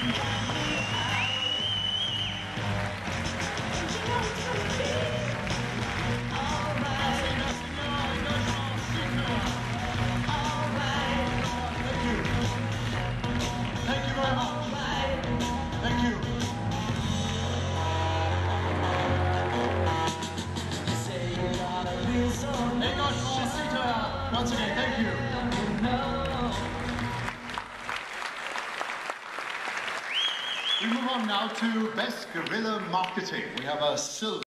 Thank you very much. Thank you. Once again, thank you. We move on now to Best Guerrilla Marketing. We have a silver.